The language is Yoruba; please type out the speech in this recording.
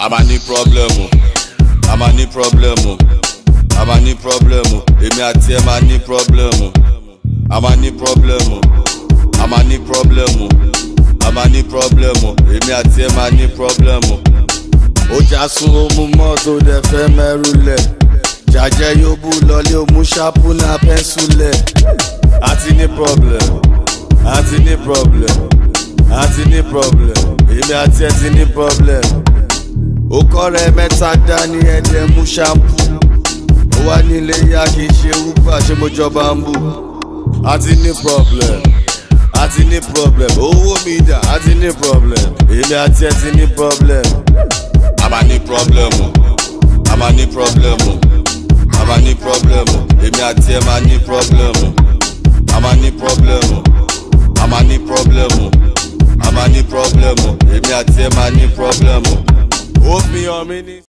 àmà ní problem o, àmà ní problem o, àmà ní problem o, èmi àti ẹ máa ní problem o, àmà ní problem o, àmà ní problem o, àmà ní problem o, èmi àti ẹ máa ní problem o. Ó já sún ó mú mọ́tò dẹ̀ fẹ́ mẹ́rù lẹ̀, jàjẹ́ yóò bú lọlé ó mú ṣápù náà pẹ́ńsù lẹ̀. Àti ní problem, àti ní problem, àti ní problem, èmi àti ẹ ti ní problem. Ó kọ́rẹ́ mẹ́ta dání ẹ̀dẹ̀ mú ṣámpù, ó wá nílé yá kì í ṣe wúpà ṣé mo jọba ń bù. Àti ní problem, àti ní problem, owó mi dà àti ní problem, èmi àti ẹ ti ní problem. Àmà ní problem o, àmà ní problem o, àmà ní problem o, èmi àti ẹ máa ní problem o, àmà ní problem o, àmà ní problem o, àmà ní problem o, èmi àti ẹ máa ní problem o. Ó fi hàn mí ní.